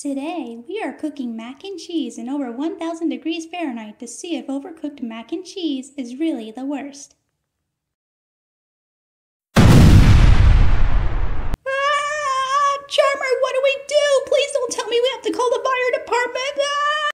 Today, we are cooking mac and cheese in over 1000 degrees Fahrenheit to see if overcooked mac and cheese is really the worst.